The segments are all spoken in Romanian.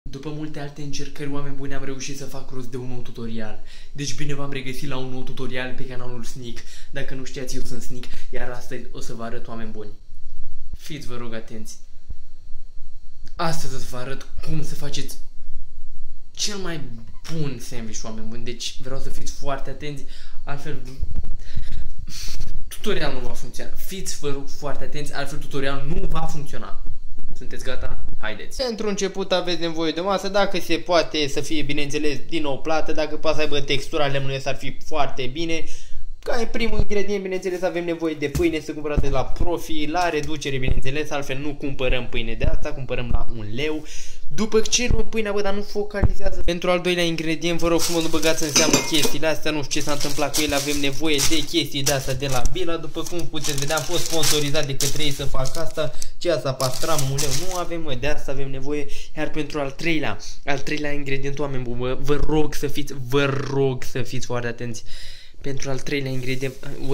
După multe alte încercări, oameni buni, am reușit să fac rost de un nou tutorial. Deci bine v-am regăsit la un nou tutorial pe canalul Sneak. Dacă nu știați, eu sunt Sneak, iar astăzi o să vă arăt, oameni buni. Fiți, vă rog, atenți. Astăzi o să vă arăt cum să faceți cel mai bun sandwich, oameni buni. Deci vreau să fiți foarte atenți, altfel tutorialul nu va funcționa. Fiți, vă rog, foarte atenți, altfel tutorialul nu va funcționa. Sunteți gata? Haideți! Pentru început aveți nevoie de masă, dacă se poate să fie, bineînțeles, din nou plată, dacă poate să aibă textura lemnului, ar fi foarte bine. Ca primul ingredient, bineînțeles, avem nevoie de pâine, să cumpărați de la Profi, la reducere, bineînțeles, altfel nu cumpărăm pâine de asta, cumpărăm la 1 leu. După ce luăm pâinea, bă, dar nu focalizează. Pentru al doilea ingredient, vă rog frumos, nu băgați în seamă chestiile astea, nu știu ce s-a întâmplat cu ele, avem nevoie de chestii de astea de la Bila. După cum puteți vedea, am fost sponsorizat de către ei să fac asta. Ce asta, pastram, 1 leu, nu avem, mă, de asta avem nevoie. Iar pentru al treilea ingredient, oameni buni, vă rog să fiți foarte atenți. Pentru al treilea ingredient,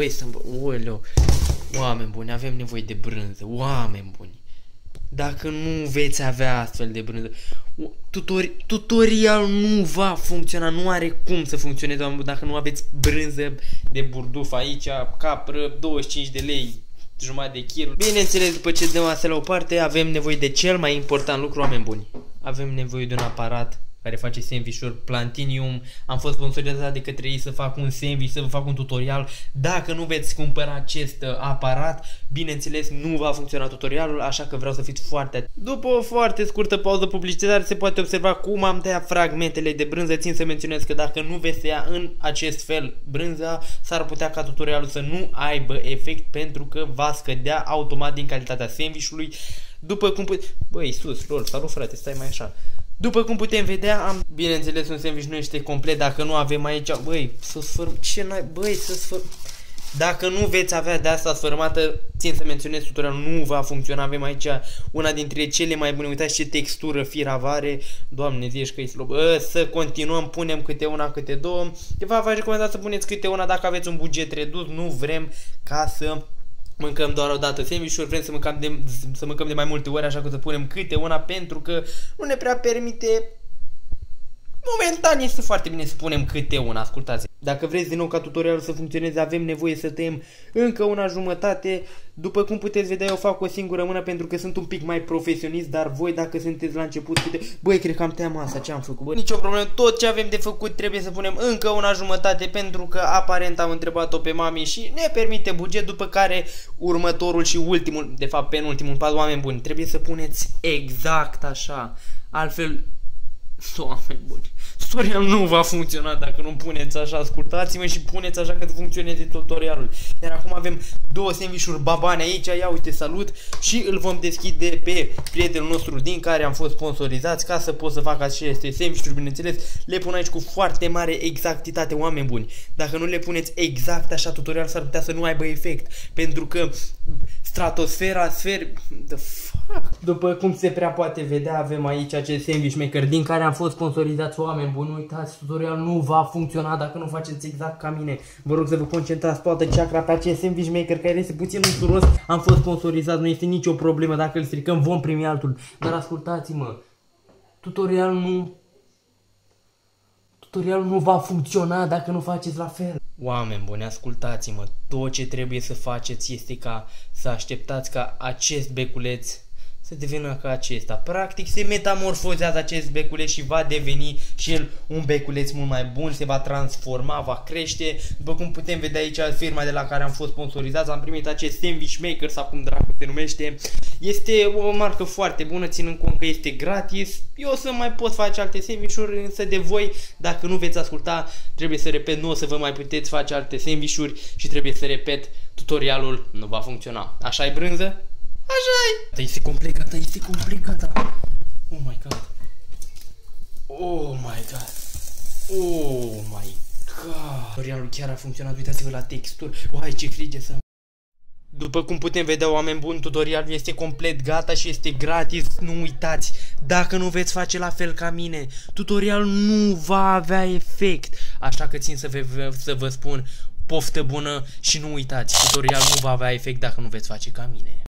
oameni buni, avem nevoie de brânză, oameni buni. Dacă nu veți avea astfel de brânză, tutorial nu va funcționa, nu are cum să funcționeze, oameni buni, dacă nu aveți brânză de burduf aici, capră, 25 de lei, jumătate de kilo. Bineînțeles, după ce dăm astea la o parte, avem nevoie de cel mai important lucru, oameni buni. Avem nevoie de un aparat care face sandwich-uri Plantinium. Am fost sponsorizat de către ei să fac un sandwich, să vă fac un tutorial. Dacă nu veți cumpăra acest aparat, bineînțeles, nu va funcționa tutorialul, așa că vreau să fiți foarte atenți. După o foarte scurtă pauză publicitară, se poate observa cum am tăiat fragmentele de brânză. Țin să menționez că dacă nu veți tăia în acest fel brânza, s-ar putea ca tutorialul să nu aibă efect, pentru că va scădea automat din calitatea sandwich-ului. După cum băi, sus, lol, salut frate, stai mai așa. După cum putem vedea, bineînțeles, un sandwich nu este complet dacă nu avem aici, băi, să sfârm, ce n-ai, băi, să sfârm. Dacă nu veți avea de asta sfârmată, țin să menționez, tutorialul nu va funcționa. Avem aici una dintre cele mai bune, uitați ce textură firavare, doamne, zici că e slab. Să continuăm, punem câte una, câte două. V-aș recomanda să puneți câte una dacă aveți un buget redus, nu vrem ca să mâncăm doar o dată sandwich-uri, vrem să mâncăm de mai multe ori, așa că să punem câte una, pentru că nu ne prea permite. Momentan este foarte bine să punem câte una, ascultați. Dacă vreți din nou ca tutorialul să funcționeze, avem nevoie să tăiem încă una jumătate. După cum puteți vedea, eu fac o singură mână pentru că sunt un pic mai profesionist, dar voi, dacă sunteți la început, băi, cred că am tăiat masa, ce am făcut, bă? Nicio problemă, tot ce avem de făcut trebuie să punem încă una jumătate, pentru că aparent am întrebat-o pe mami și ne permite buget. După care următorul și ultimul, de fapt penultimul pas, oameni buni, trebuie să puneți exact așa, altfel, oameni buni, tutorialul nu va funcționa dacă nu puneți așa. Ascultați-mă și puneți așa că să funcționeze tutorialul. Iar acum avem două sandwich-uri babane aici, ia uite, salut, și îl vom deschide pe prietenul nostru din care am fost sponsorizați ca să pot să fac aceste sandwich-uri, bineînțeles. Le pun aici cu foarte mare exactitate, oameni buni. Dacă nu le puneți exact așa, tutorialul s-ar putea să nu aibă efect, pentru că stratosfera, după cum se prea poate vedea, avem aici acest sandwich maker din care am fost sponsorizați, oameni buni. Uitați, tutorialul nu va funcționa dacă nu faceți exact ca mine. Vă rog să vă concentrați toată chakra pe acest sandwich maker, care este puțin ușuros. Am fost sponsorizat, nu este nicio problemă, dacă îl stricăm vom primi altul. Dar ascultați-mă, tutorialul nu va funcționa dacă nu faceți la fel. Oameni buni, ascultați-mă, tot ce trebuie să faceți este ca să așteptați ca acest beculeț să devină ca acesta. Practic se metamorfozează acest beculeț și va deveni și el un beculeț mult mai bun, se va transforma, va crește. După cum putem vedea aici, firma de la care am fost sponsorizați, am primit acest sandwich maker, sau cum dracu se numește. Este o marcă foarte bună, ținând cont că este gratis. Eu o să mai pot face alte sandwich-uri, însă de voi, dacă nu veți asculta, trebuie să repet, nu o să vă mai puteți face alte sandwich-uri și trebuie să repet, tutorialul nu va funcționa. Așa-i brânză? Așa-i! Este complet gata, este complet gata. Oh my god. Oh my god. Oh my god. Tutorialul chiar a funcționat, uitați-vă la textură. Uai, ce frige să... După cum putem vedea, oameni buni, tutorialul este complet gata și este gratis. Nu uitați, dacă nu veți face la fel ca mine, tutorialul nu va avea efect. Așa că țin să vă spun, poftă bună și nu uitați, tutorialul nu va avea efect dacă nu veți face ca mine.